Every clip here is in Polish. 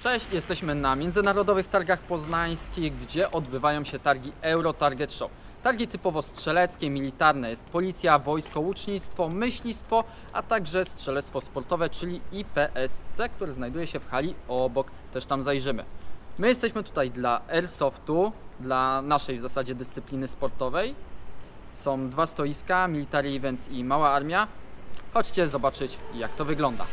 Cześć, jesteśmy na Międzynarodowych Targach Poznańskich, gdzie odbywają się targi Euro Target Show. Targi typowo strzeleckie, militarne, jest policja, wojsko, łucznictwo, myślistwo, a także strzelectwo sportowe, czyli IPSC, które znajduje się w hali obok, też tam zajrzymy. My jesteśmy tutaj dla Airsoftu, dla naszej w zasadzie dyscypliny sportowej. Są dwa stoiska, Military Events i Mała Armia. Chodźcie zobaczyć, jak to wygląda.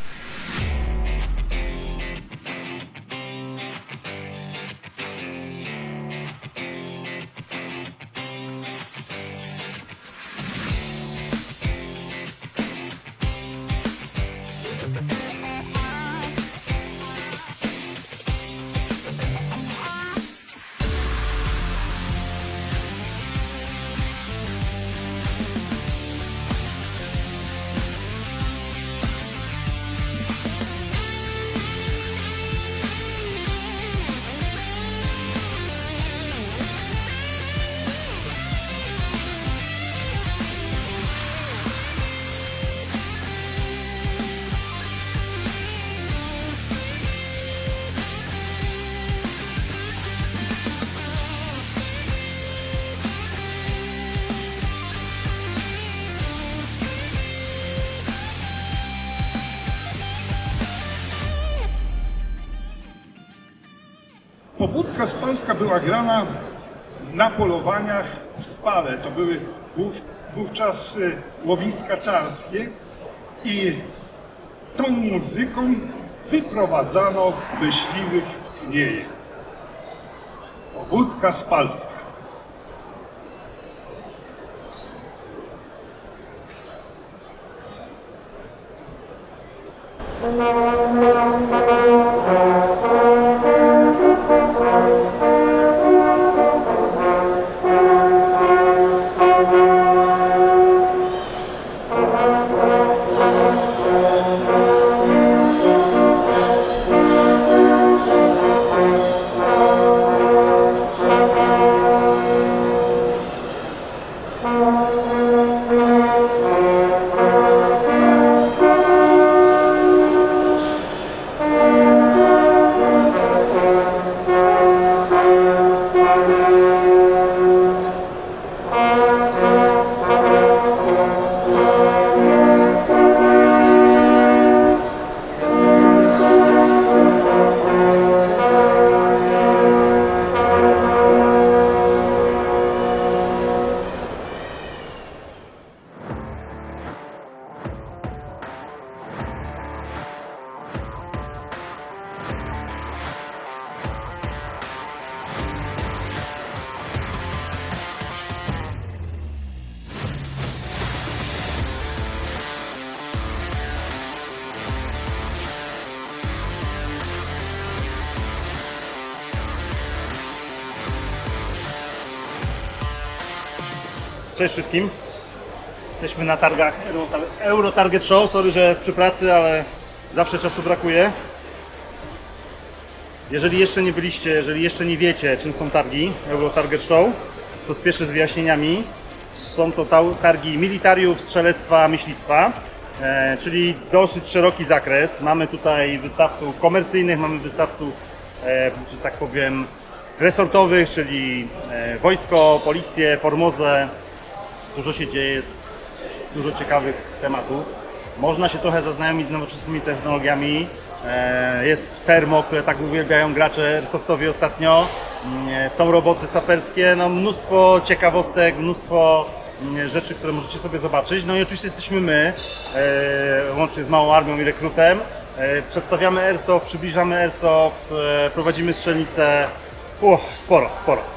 Pobudka spalska była grana na polowaniach w Spale. To były wówczas łowiska carskie i tą muzyką wyprowadzano myśliwych w knieje. Pobudka spalska. Cześć wszystkim. Jesteśmy na targach Euro Target Show. Sorry, że przy pracy, ale zawsze czasu brakuje. Jeżeli jeszcze nie byliście, jeżeli jeszcze nie wiecie, czym są targi Euro Target Show, to spieszę z wyjaśnieniami. Są to targi militariów, strzelectwa, myślistwa, czyli dosyć szeroki zakres. Mamy tutaj wystawców komercyjnych, mamy wystawców, że tak powiem, resortowych, czyli wojsko, policję, Formozę. Dużo się dzieje, jest dużo ciekawych tematów. Można się trochę zaznajomić z nowoczesnymi technologiami. Jest termo, które tak uwielbiają gracze airsoftowi ostatnio. Są roboty saperskie, no mnóstwo ciekawostek, mnóstwo rzeczy, które możecie sobie zobaczyć. No i oczywiście jesteśmy my, łącznie z Małą Armią i Rekrutem. Przedstawiamy airsoft, przybliżamy airsoft, prowadzimy strzelnicę. Sporo.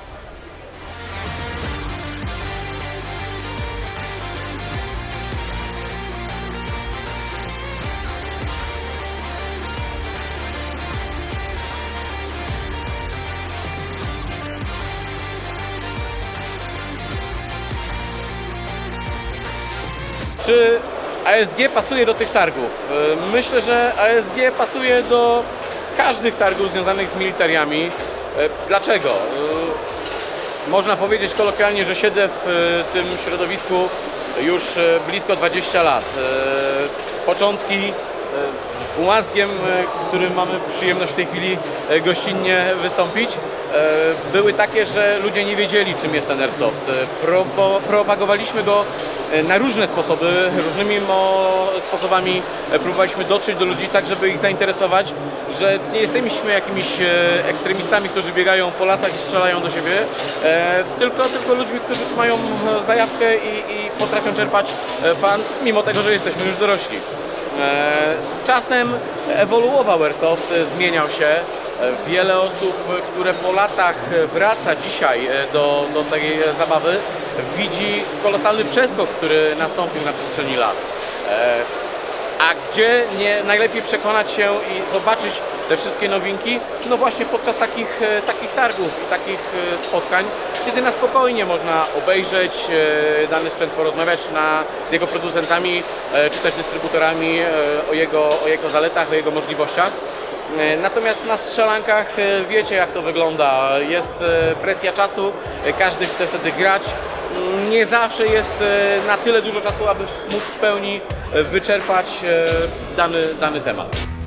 Czy ASG pasuje do tych targów? Myślę, że ASG pasuje do każdych targów związanych z militariami. Dlaczego? Można powiedzieć kolokwialnie, że siedzę w tym środowisku już blisko 20 lat. Początki umazgiem, którym mamy przyjemność w tej chwili gościnnie wystąpić, były takie, że ludzie nie wiedzieli, czym jest ten airsoft. Propagowaliśmy go na różne sposoby, różnymi sposobami próbowaliśmy dotrzeć do ludzi tak, żeby ich zainteresować, że nie jesteśmy jakimiś ekstremistami, którzy biegają po lasach i strzelają do siebie, tylko ludźmi, którzy mają zajawkę i potrafią czerpać fan, mimo tego, że jesteśmy już dorośli. Z czasem ewoluował airsoft, zmieniał się. Wiele osób, które po latach wraca dzisiaj do tej zabawy, widzi kolosalny przeskok, który nastąpił na przestrzeni lat. A gdzie najlepiej przekonać się i zobaczyć te wszystkie nowinki? No właśnie podczas takich targów i takich spotkań, kiedy na spokojnie można obejrzeć dany sprzęt, porozmawiać z jego producentami czy też dystrybutorami o jego zaletach, o jego możliwościach. Natomiast na strzelankach wiecie, jak to wygląda. Jest presja czasu, każdy chce wtedy grać. Nie zawsze jest na tyle dużo czasu, aby móc w pełni wyczerpać dany temat.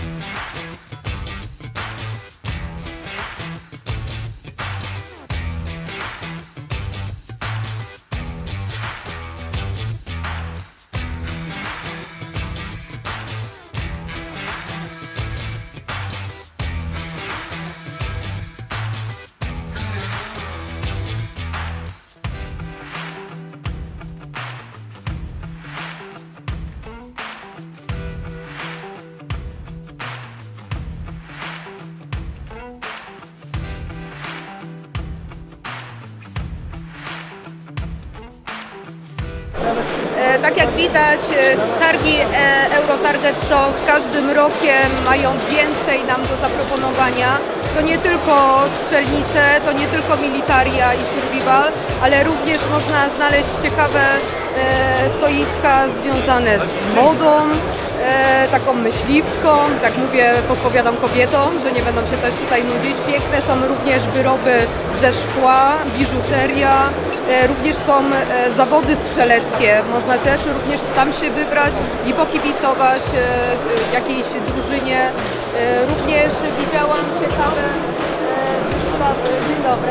Tak jak widać, targi Euro Target Show z każdym rokiem mają więcej nam do zaproponowania. To nie tylko strzelnice, to nie tylko militaria i survival, ale również można znaleźć ciekawe stoiska związane z modą, taką myśliwską, tak mówię, podpowiadam kobietom, że nie będą się też tutaj nudzić. Piękne są również wyroby ze szkła, biżuteria, również są zawody strzeleckie, można też również tam się wybrać i pokibicować jakiejś drużynie. Również widziałam ciekawe sprawy. Dzień dobry.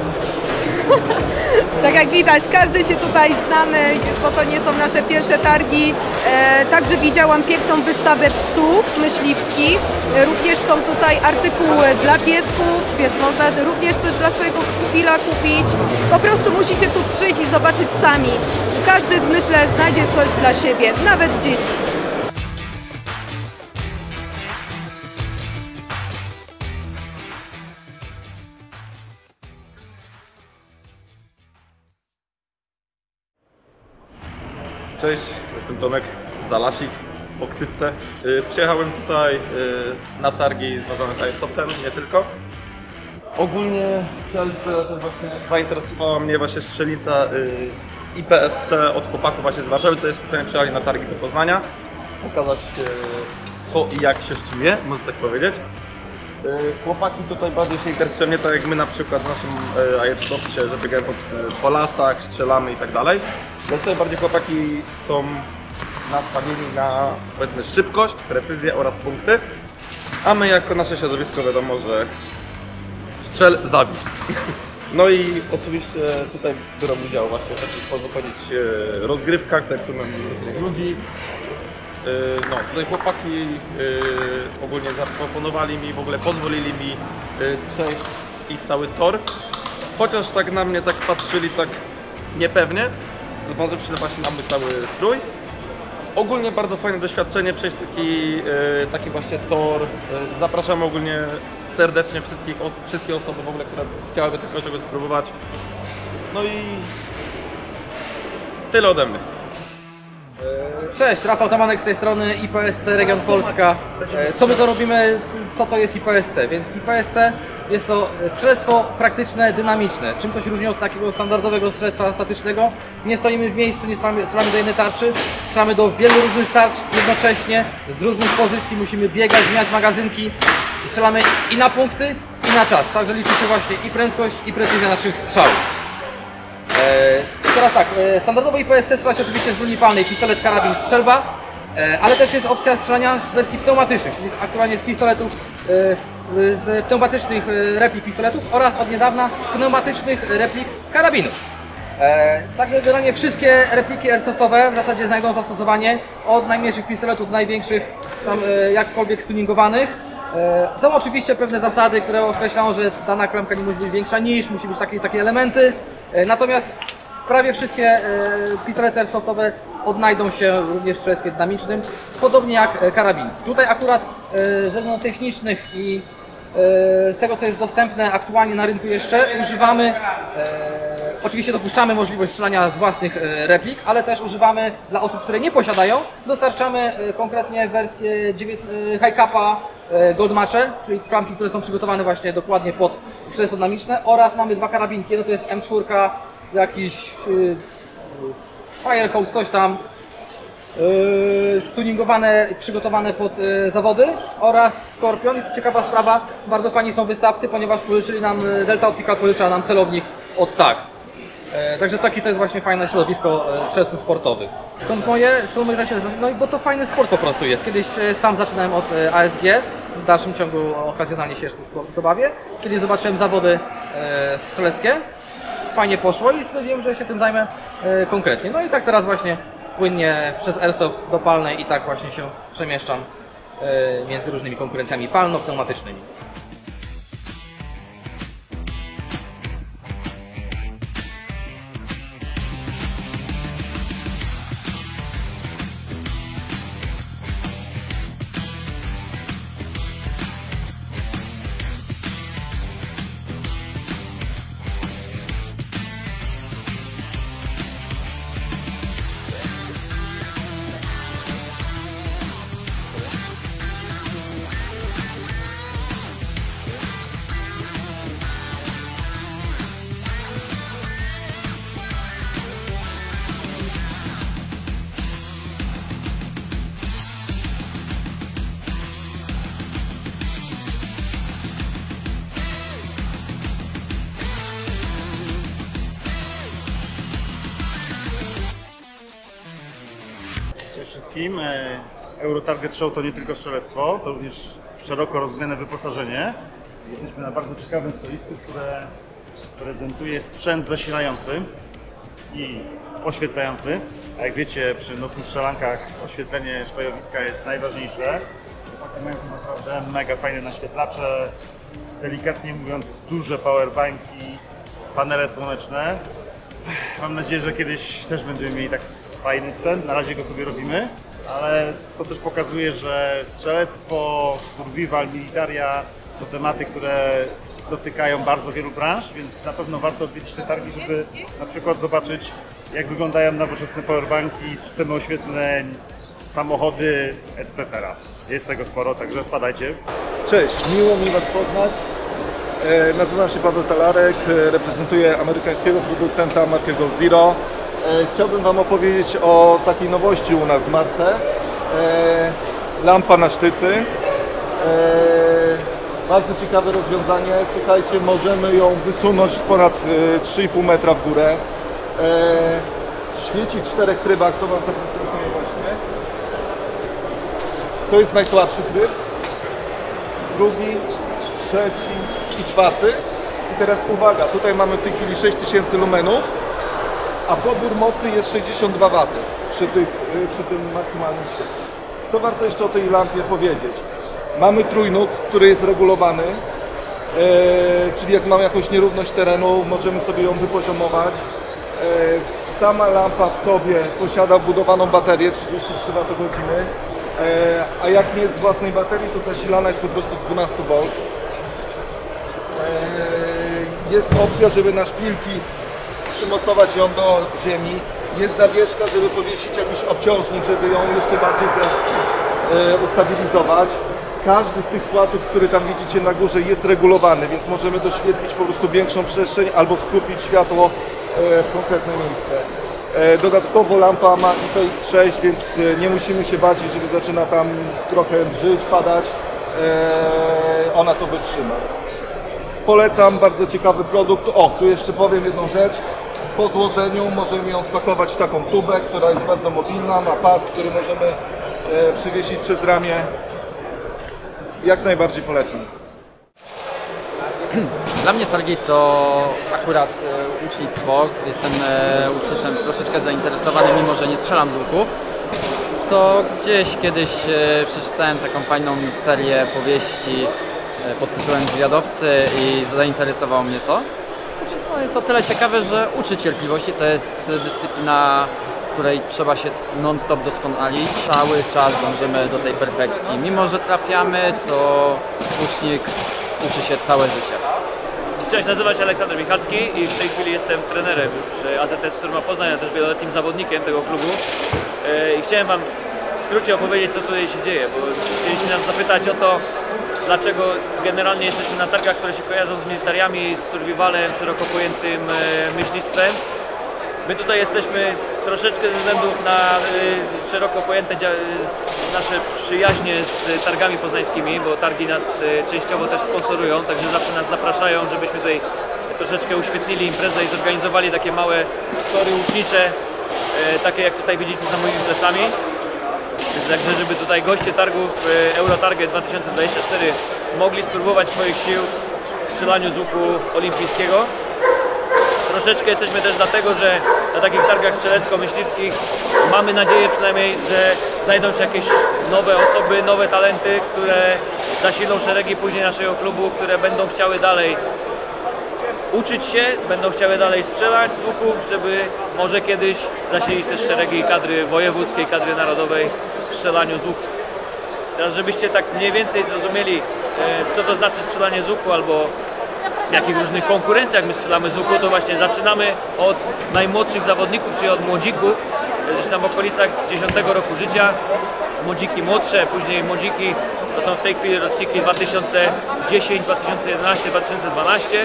Tak jak widać, każdy się tutaj znamy, bo to nie są nasze pierwsze targi. Także widziałam piękną wystawę psów myśliwskich. Również są tutaj artykuły dla piesków, więc można również coś dla swojego pupila kupić. Po prostu musicie tu przyjść i zobaczyć sami. Każdy, myślę, znajdzie coś dla siebie, nawet dzieci. Cześć, jestem Tomek Zalasik po ksywce. Przyjechałem tutaj na targi związane z Airsoftem, nie tylko. Ogólnie właśnie zainteresowała mnie właśnie strzelnica IPSC od chłopaków właśnie z Warszawy. To jest specjalnie przyjechali na targi do Poznania. Pokazać co i jak się z czym je, można tak powiedzieć. Chłopaki tutaj bardziej się interesują, nie tak jak my na przykład w naszym Airsoftie, że biegają po lasach, strzelamy i tak dalej. Ale tutaj bardziej chłopaki są nastawieni na, powiedzmy, szybkość, precyzję oraz punkty. A my jako nasze środowisko wiadomo, że strzel, zabij. No i oczywiście tutaj biorą udział właśnie, tak można powiedzieć, rozgrywkach, tak jak tu mamy ludzi. No, tutaj chłopaki ogólnie zaproponowali mi, w ogóle pozwolili mi przejść ich cały tor. Chociaż tak na mnie tak patrzyli tak niepewnie, zważywszy właśnie na mój cały strój. Ogólnie bardzo fajne doświadczenie przejść taki właśnie tor. Zapraszamy ogólnie serdecznie wszystkie osoby w ogóle, które chciałyby tego czegoś spróbować. No i tyle ode mnie. Cześć, Rafał Tamanek z tej strony, IPSC Region Polska. Co my to robimy, co to jest IPSC? Więc IPSC jest to strzelectwo praktyczne, dynamiczne. Czym to się różni od takiego standardowego strzelectwa statycznego? Nie stoimy w miejscu, nie strzelamy do jednej tarczy, strzelamy do wielu różnych tarcz jednocześnie, z różnych pozycji, musimy biegać, zmieniać magazynki, strzelamy i na punkty, i na czas. Także liczy się właśnie i prędkość, i precyzja naszych strzałów. Teraz tak, standardowo IPSC strzela się oczywiście z broni palnej, pistolet, karabin, strzelba. Ale też jest opcja strzelania z wersji pneumatycznych, czyli aktualnie z pistoletów, z pneumatycznych replik pistoletów oraz od niedawna pneumatycznych replik karabinów. Także generalnie wszystkie repliki airsoftowe w zasadzie znajdą zastosowanie, od najmniejszych pistoletów do największych, tam jakkolwiek stuningowanych. Są oczywiście pewne zasady, które określają, że dana klamka nie musi być większa niż, musi być takie elementy. Natomiast prawie wszystkie pistolety airsoftowe odnajdą się również w strzelectwie dynamicznym, podobnie jak karabin. Tutaj akurat ze względów technicznych i z tego, co jest dostępne aktualnie na rynku jeszcze, używamy, oczywiście dopuszczamy możliwość strzelania z własnych replik, ale też używamy dla osób, które nie posiadają, dostarczamy konkretnie wersję High Capa Gold Matche, czyli klamki, które są przygotowane właśnie dokładnie pod strzelectwo dynamiczne, oraz mamy dwa karabinki, jedno to jest M4, jakiś Firecoat, coś tam, stuningowane, przygotowane pod zawody, oraz Scorpion. I tu ciekawa sprawa, bardzo fajni są wystawcy, ponieważ pożyczyli nam, Delta Optical pożycza nam celownik od TAG. Także takie to jest właśnie fajne środowisko strzelców sportowych. Skąd moje zaczęcie? No i bo to fajny sport po prostu jest. Kiedyś sam zaczynałem od ASG, w dalszym ciągu okazjonalnie się to bawię. Kiedyś zobaczyłem zawody strzeleckie, fajnie poszło i stwierdziłem, że się tym zajmę konkretnie. No i tak teraz właśnie płynnie przez Airsoft do palnej i tak właśnie się przemieszczam między różnymi konkurencjami palno-pneumatycznymi. Cześć wszystkim. Euro Target Show to nie tylko strzelectwo, to również szeroko rozumiane wyposażenie. Jesteśmy na bardzo ciekawym stoisku, które prezentuje sprzęt zasilający i oświetlający. A jak wiecie, przy nocnych strzelankach oświetlenie szpajowiska jest najważniejsze. Chłopaki mają tu naprawdę mega fajne naświetlacze, delikatnie mówiąc duże powerbanki, panele słoneczne. Mam nadzieję, że kiedyś też będziemy mieli tak fajny sprzęt. Na razie go sobie robimy, ale to też pokazuje, że strzelectwo, survival, militaria to tematy, które dotykają bardzo wielu branż, więc na pewno warto odwiedzić te targi, żeby na przykład zobaczyć, jak wyglądają nowoczesne powerbanki, systemy oświetleń, samochody, etc. Jest tego sporo, także wpadajcie. Cześć, miło mi Was poznać. Nazywam się Paweł Talarek, reprezentuję amerykańskiego producenta markę Gold Zero. Chciałbym Wam opowiedzieć o takiej nowości u nas w marce. Lampa na sztycy. Bardzo ciekawe rozwiązanie. Słuchajcie, możemy ją wysunąć ponad 3,5 metra w górę. Świeci w 4 trybach, co Wam zaprezentuję właśnie. To jest najsłabszy tryb. Drugi, trzeci i czwarty. I teraz uwaga, tutaj mamy w tej chwili 6000 lumenów, a pobór mocy jest 62 W przy tym maksymalnym świetle. Co warto jeszcze o tej lampie powiedzieć? Mamy trójnóg, który jest regulowany, czyli jak mamy jakąś nierówność terenu, możemy sobie ją wypoziomować. Sama lampa w sobie posiada wbudowaną baterię 33 Wh, a jak nie z własnej baterii, to zasilana jest po prostu z 12 V. Jest opcja, żeby na szpilki przymocować ją do ziemi. Jest zawieszka, żeby powiesić jakiś obciążnik, żeby ją jeszcze bardziej ustabilizować. Każdy z tych płatów, który tam widzicie na górze, jest regulowany, więc możemy doświetlić po prostu większą przestrzeń albo skupić światło w konkretne miejsce. Dodatkowo lampa ma IPX6, więc nie musimy się bać, jeżeli zaczyna tam trochę drżyć, padać, ona to wytrzyma. Polecam, bardzo ciekawy produkt. O, tu jeszcze powiem jedną rzecz. Po złożeniu możemy ją spakować w taką tubę, która jest bardzo mobilna, ma pas, który możemy przywiesić przez ramię. Jak najbardziej polecam. Dla mnie targi to akurat ucznictwo. Jestem uczniowcem troszeczkę zainteresowany, mimo że nie strzelam z łuku. To gdzieś kiedyś przeczytałem taką fajną serię powieści pod tytułem Zwiadowcy i zainteresowało mnie to. To jest o tyle ciekawe, że uczy cierpliwości. To jest dyscyplina, której trzeba się non-stop doskonalić. Cały czas dążymy do tej perfekcji. Mimo że trafiamy, to łucznik uczy się całe życie. Cześć, nazywam się Aleksander Michalski i w tej chwili jestem trenerem już AZS Surma Poznań, a też wieloletnim zawodnikiem tego klubu. I chciałem Wam w skrócie opowiedzieć, co tutaj się dzieje, bo chcieliście nas zapytać o to, dlaczego generalnie jesteśmy na targach, które się kojarzą z militariami, z survivalem, szeroko pojętym myślistwem. My tutaj jesteśmy troszeczkę ze względu na szeroko pojęte nasze przyjaźnie z targami poznańskimi, bo targi nas częściowo też sponsorują, także zawsze nas zapraszają, żebyśmy tutaj troszeczkę uświetnili imprezę i zorganizowali takie małe tory łucznicze, takie jak tutaj widzicie za moimi plecami. Także żeby tutaj goście targów Eurotarget 2024 mogli spróbować swoich sił w strzelaniu z łuku olimpijskiego. Troszeczkę jesteśmy też dlatego, że na takich targach strzelecko-myśliwskich mamy nadzieję przynajmniej, że znajdą się jakieś nowe osoby, nowe talenty, które zasilą szeregi później naszego klubu, które będą chciały dalej uczyć się, będą chciały dalej strzelać z łuków, żeby może kiedyś zasilić też szeregi kadry wojewódzkiej, kadry narodowej w strzelaniu z łuku. Teraz żebyście tak mniej więcej zrozumieli, co to znaczy strzelanie z łuku albo w jakich różnych konkurencjach my strzelamy z łuku, to właśnie zaczynamy od najmłodszych zawodników, czyli od młodzików, gdzieś tam w okolicach 10 roku życia, młodziki młodsze, później młodziki, to są w tej chwili roczniki 2010, 2011, 2012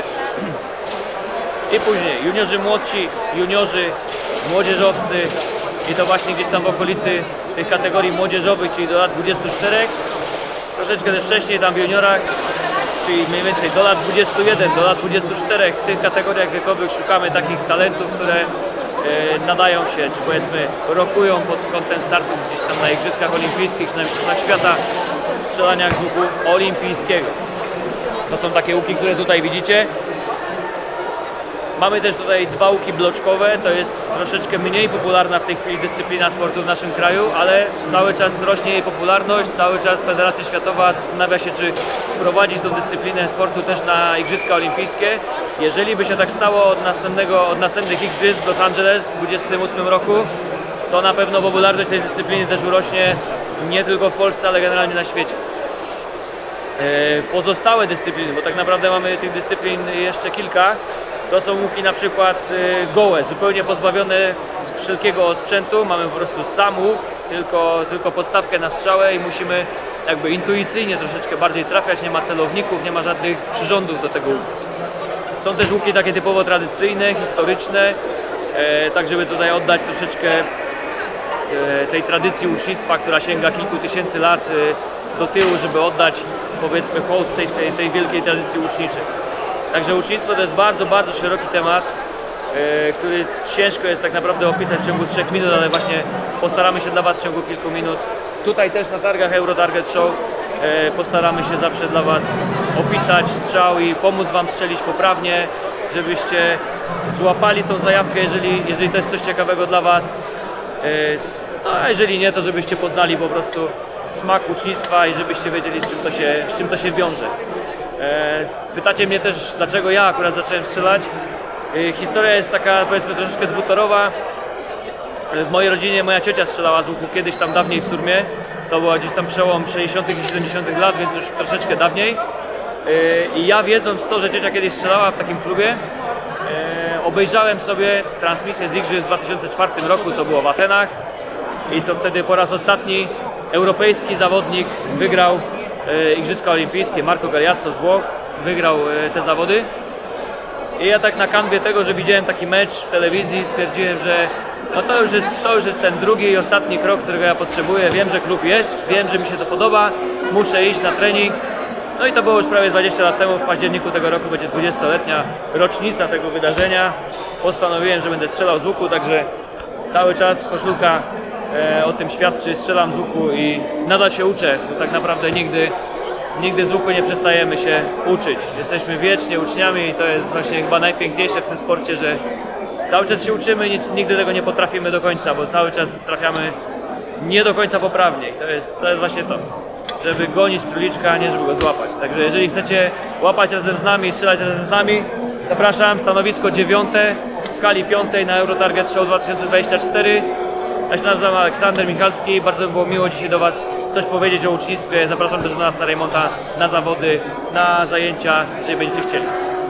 i później juniorzy młodsi, juniorzy, młodzieżowcy i to właśnie gdzieś tam w okolicy tych kategorii młodzieżowych, czyli do lat 24, troszeczkę też wcześniej tam w juniorach, czyli mniej więcej do lat 21, do lat 24, w tych kategoriach wiekowych szukamy takich talentów, które nadają się, czy powiedzmy rokują pod kątem startów gdzieś tam na Igrzyskach Olimpijskich, czy na Mistrzostwach Świata w strzelaniach z łuku olimpijskiego. To są takie łuki, które tutaj widzicie. Mamy też tutaj dwa łuki bloczkowe, to jest troszeczkę mniej popularna w tej chwili dyscyplina sportu w naszym kraju, ale cały czas rośnie jej popularność, cały czas Federacja Światowa zastanawia się, czy prowadzić tą dyscyplinę sportu też na Igrzyska Olimpijskie. Jeżeli by się tak stało od następnych Igrzysk w Los Angeles w 2028 roku, to na pewno popularność tej dyscypliny też urośnie nie tylko w Polsce, ale generalnie na świecie. Pozostałe dyscypliny, bo tak naprawdę mamy tych dyscyplin jeszcze kilka, to są łuki na przykład gołe, zupełnie pozbawione wszelkiego sprzętu. Mamy po prostu sam łuk, tylko podstawkę na strzałę i musimy jakby intuicyjnie troszeczkę bardziej trafiać. Nie ma celowników, nie ma żadnych przyrządów do tego łuku. Są też łuki takie typowo tradycyjne, historyczne, tak żeby tutaj oddać troszeczkę tej tradycji łucznictwa, która sięga kilku tysięcy lat do tyłu, żeby oddać powiedzmy hołd tej wielkiej tradycji łuczniczej. Także łucznictwo to jest bardzo, bardzo szeroki temat, który ciężko jest tak naprawdę opisać w ciągu 3 minut, ale właśnie postaramy się dla Was w ciągu kilku minut. Tutaj też na targach Eurotarget Show postaramy się zawsze dla Was opisać strzał i pomóc Wam strzelić poprawnie, żebyście złapali tą zajawkę, jeżeli to jest coś ciekawego dla Was. No a jeżeli nie, to żebyście poznali po prostu smak łucznictwa i żebyście wiedzieli, z czym to się wiąże. Pytacie mnie też, dlaczego ja akurat zacząłem strzelać. Historia jest taka, powiedzmy, troszeczkę dwutorowa. W mojej rodzinie moja ciocia strzelała z łuku kiedyś tam dawniej w Surmie. To była gdzieś tam przełom 60. i 70. lat, więc już troszeczkę dawniej. I ja, wiedząc to, że ciocia kiedyś strzelała w takim klubie, obejrzałem sobie transmisję z Igrzysk w 2004 roku, to było w Atenach. I to wtedy po raz ostatni europejski zawodnik wygrał Igrzyska Olimpijskie. Marco Galeazzo z Włoch wygrał te zawody. I ja tak na kanwie tego, że widziałem taki mecz w telewizji, stwierdziłem, że no to już jest ten drugi i ostatni krok, którego ja potrzebuję. Wiem, że klub jest, wiem, że mi się to podoba, muszę iść na trening. No i to było już prawie 20 lat temu, w październiku tego roku będzie 20-letnia rocznica tego wydarzenia. Postanowiłem, że będę strzelał z łuku, także cały czas koszulka o tym świadczy, strzelam z łuku i nadal się uczę, bo tak naprawdę nigdy z łuku nie przestajemy się uczyć. Jesteśmy wiecznie uczniami i to jest właśnie chyba najpiękniejsze w tym sporcie, że cały czas się uczymy i nigdy tego nie potrafimy do końca, bo cały czas trafiamy nie do końca poprawnie. To jest właśnie to, żeby gonić króliczka, a nie żeby go złapać. Także jeżeli chcecie łapać razem z nami i strzelać razem z nami, zapraszam, stanowisko 9 w Kali 5 na Eurotarget Show 2024. Ja się nazywam Aleksander Michalski, bardzo by było miło dzisiaj do Was coś powiedzieć o ucznictwie. Zapraszam też do nas na Rejmonta, na zawody, na zajęcia, jeżeli będziecie chcieli.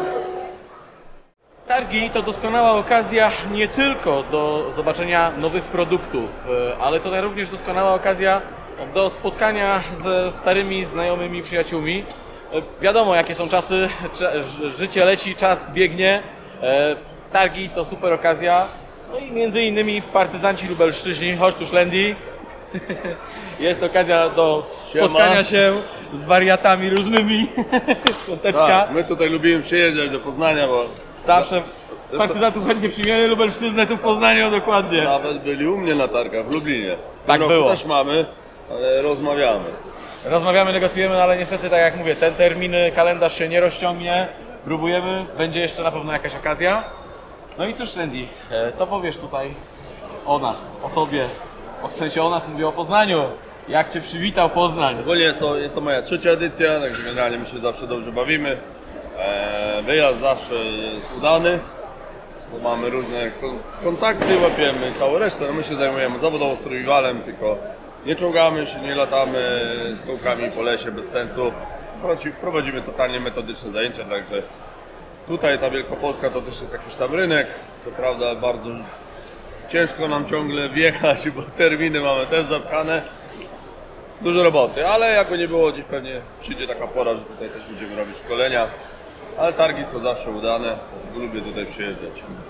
Targi to doskonała okazja nie tylko do zobaczenia nowych produktów, ale to również doskonała okazja do spotkania ze starymi znajomymi, przyjaciółmi. Wiadomo, jakie są czasy, życie leci, czas biegnie. Targi to super okazja. No i między innymi partyzanci lubelszczyźni, chodź tu Szlendi. Jest okazja do spotkania się z wariatami różnymi. Piąteczka. Tak, my tutaj lubimy przyjeżdżać do Poznania, bo Zawsze partyzantów chętnie przyjmiemy, Lubelszczyznę tu w Poznaniu dokładnie. nawet byli u mnie na targach w Lublinie. Tak roku było. też mamy, ale rozmawiamy. Rozmawiamy, negocjujemy, no ale niestety, tak jak mówię, ten termin, kalendarz się nie rozciągnie. Próbujemy, będzie jeszcze na pewno jakaś okazja. No i cóż, Randy, co powiesz tutaj o nas, o sobie? W sensie o nas, mówię o Poznaniu. Jak Cię przywitał Poznań? Ogólnie jest to moja 3. edycja, także generalnie my się zawsze dobrze bawimy. Wyjazd zawsze jest udany, bo mamy różne kontakty, łapiemy całą resztę. No my się zajmujemy zawodowo survivalem, tylko nie czołgamy się, nie latamy z kołkami po lesie bez sensu. Prowadzimy totalnie metodyczne zajęcia, także tutaj ta Wielkopolska to też jest jakiś tam rynek. Co prawda bardzo ciężko nam ciągle wjechać, bo terminy mamy też zapchane. Dużo roboty, ale jakby nie było, gdzieś pewnie przyjdzie taka pora, że tutaj też będziemy robić szkolenia. Ale targi są zawsze udane, dlatego lubię tutaj przyjeżdżać.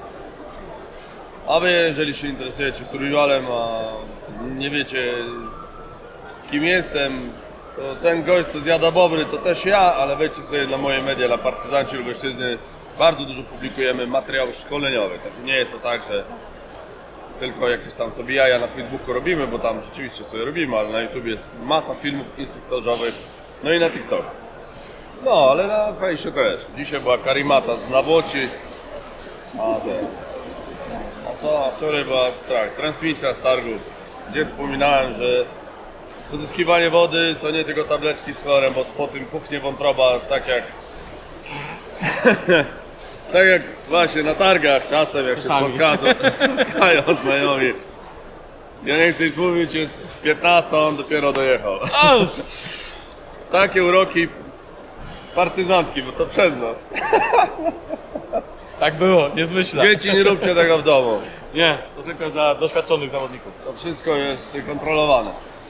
A wy, jeżeli się interesujecie survivalem, a nie wiecie kim jestem, to ten gość, co zjada bobry, to też ja, ale wejdźcie sobie na moje media, na Partyzanci Lubelszczyzny. Bardzo dużo publikujemy materiałów szkoleniowych, także nie jest to tak, że tylko jakieś tam sobie jaja na Facebooku robimy, bo tam rzeczywiście sobie robimy, ale na YouTube jest masa filmów instruktorzowych, no i na TikTok. No, ale na fejsie też. Dzisiaj była karimata z Nawłoci, a co? A wczoraj była transmisja z targów, gdzie wspominałem, że pozyskiwanie wody to nie tylko tabletki z chlorem, bo po tym puchnie wątroba, tak jak tak jak właśnie na targach czasem, jak się spotkają znajomi. Ja nie chcę nic mówić, jest 15, on dopiero dojechał. Takie uroki partyzantki, bo to przez nas. Tak było, nie zmyślam. Dzieci, nie róbcie tego w domu. Nie, to tylko dla doświadczonych zawodników. To wszystko jest kontrolowane.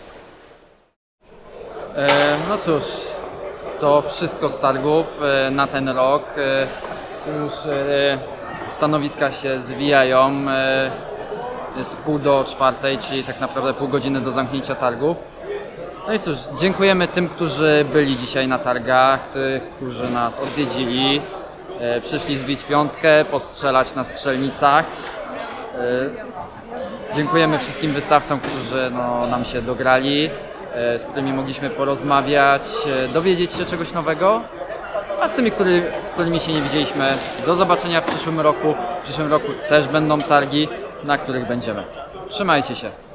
No cóż, to wszystko z targów na ten rok. Już stanowiska się zwijają. Jest 3:30, czyli tak naprawdę pół godziny do zamknięcia targów. No i cóż, dziękujemy tym, którzy byli dzisiaj na targach, tych, którzy nas odwiedzili. Przyszli zbić piątkę, postrzelać na strzelnicach. Dziękujemy wszystkim wystawcom, którzy nam się dograli, z którymi mogliśmy porozmawiać, dowiedzieć się czegoś nowego. A z tymi, z którymi się nie widzieliśmy, do zobaczenia w przyszłym roku. W przyszłym roku też będą targi, na których będziemy. Trzymajcie się.